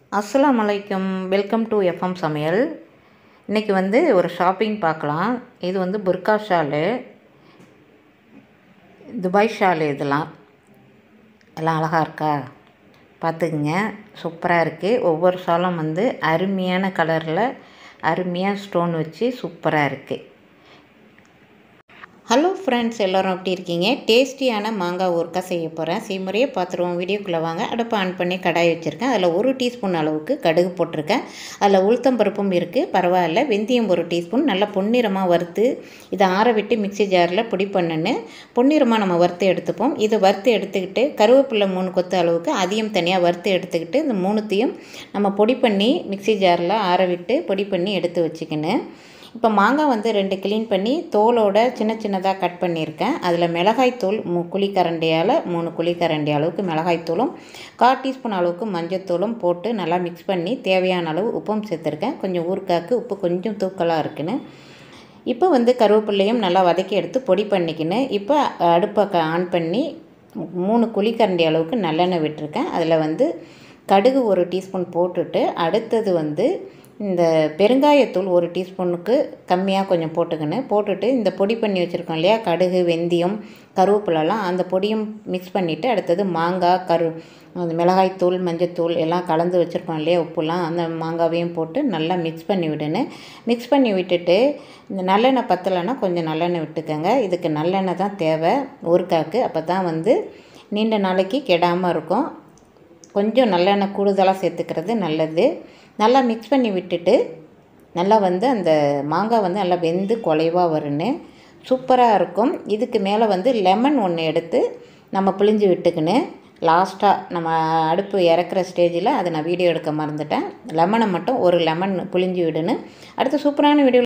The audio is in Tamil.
அஸ்ஸலாமு அலைக்கும். வெல்கம் டு எஃப்எம் சமையல். இன்றைக்கி ஒரு ஷாப்பிங் பார்க்கலாம். இது புர்கா ஷாலு, துபாய் ஷாலு. எல்லாம் அழகாக இருக்கா பார்த்துக்குங்க. சூப்பராக இருக்குது. ஒவ்வொரு ஷாலும் அருமையான கலரில் அருமையாக ஸ்டோன் வச்சு சூப்பராக இருக்குது. ஹலோ ஃப்ரெண்ட்ஸ், எல்லோரும் எப்படி இருக்கீங்க? டேஸ்டியான மாங்காய் ஊறுகாய் செய்ய போகிறேன். செய்முறையை பார்த்துருவோம். வீடியோக்குள்ளே வாங்க. அடுப்பை ஆன் பண்ணி கடாய் வச்சுருக்கேன். அதில் 1 டீஸ்பூன் அளவுக்கு கடுகு போட்டிருக்கேன். அதில் உளுத்தம்பருப்பும் இருக்குது, பரவாயில்ல. வெந்தயம் 1 டீஸ்பூன் நல்லா பொன்னிறமாக வறுத்து இதை ஆற விட்டு மிக்சி ஜாரில் பொடி பண்ணுன்னு பொன்னிறமாக நம்ம வறுத்து எடுத்துப்போம். இதை வறுத்து எடுத்துக்கிட்டு கருவேப்பிலை 3 கொத்து அளவுக்கு அதையும் தனியாக வறுத்து எடுத்துக்கிட்டு இந்த 3த்தையும் நம்ம பொடி பண்ணி மிக்சி ஜாரில் ஆற விட்டு பொடி பண்ணி எடுத்து வச்சுக்கணும். இப்போ மாங்காய் 2 க்ளீன் பண்ணி தோலோட சின்ன சின்னதாக கட் பண்ணியிருக்கேன். அதில் மிளகாய்த்தூள் 3 குழிக்கரண்டியால் 3 குழிக்கரண்டி அளவுக்கு மிளகாய்த்தூளும் 1/4 டீஸ்பூன் அளவுக்கு மஞ்சத்தூளும் போட்டு நல்லா மிக்ஸ் பண்ணி தேவையான அளவு உப்பும் சேர்த்துருக்கேன். கொஞ்சம் ஊறுகாய்க்கு உப்பு கொஞ்சம் தூக்கலாக இருக்குன்னு. இப்போ கருவேப்பிலையும் நல்லா வதக்கி எடுத்து பொடி பண்ணிக்கின்னு இப்போ அடுப்பை ஆன் பண்ணி 3 குழிக்கரண்டி அளவுக்கு நல்லெண்ணெய் விட்டுருக்கேன். அதில் கடுகு 1 டீஸ்பூன் போட்டுட்டு அடுத்தது இந்த பெருங்காயத்தூள் 1 டீஸ்பூனுக்கு கம்மியாக கொஞ்சம் போட்டுட்டு இந்த பொடி பண்ணி வச்சுருக்கோம் இல்லையா, கடுகு வெந்தயம் கருவேப்பிலெல்லாம் அந்த பொடியும் மிக்ஸ் பண்ணிவிட்டு அடுத்தது மாங்காய் அந்த மிளகாய்த்தூள் மஞ்சத்தூள் எல்லாம் கலந்து வச்சுருக்கோம் இல்லையா, உப்புலாம் அந்த மாங்காவையும் போட்டு நல்லா மிக்ஸ் பண்ணி விடணும். மிக்ஸ் பண்ணி விட்டுட்டு இந்த நல்லெண்ணெய் பத்தலைன்னா கொஞ்சம் நல்லெண்ணெய் விட்டுக்கோங்க. இதுக்கு நல்லெண்ணெய் தான் தேவை ஊறுகாய்க்கு. அப்போ தான் நீண்ட நாளைக்கு கெடாமல் இருக்கும். கொஞ்சம் நல்லெண்ணெய் கூடுதலாக சேர்த்துக்கிறது நல்லது. நல்லா மிக்ஸ் பண்ணி விட்டுட்டு நல்லா அந்த மாங்காய் நல்லா வெந்து குலைவாக வருன்னு சூப்பராக இருக்கும். இதுக்கு மேலே லெமன் 1 எடுத்து நம்ம பிழிஞ்சு விட்டுக்கணும். லாஸ்ட்டாக நம்ம அடுப்பு இறக்குற ஸ்டேஜில் அதை நான் வீடியோ எடுக்க மறந்துட்டேன். லெமனை மட்டும் 1 லெமன் பிழிஞ்சு விடணும். அடுத்து சூப்பரான வீடியோ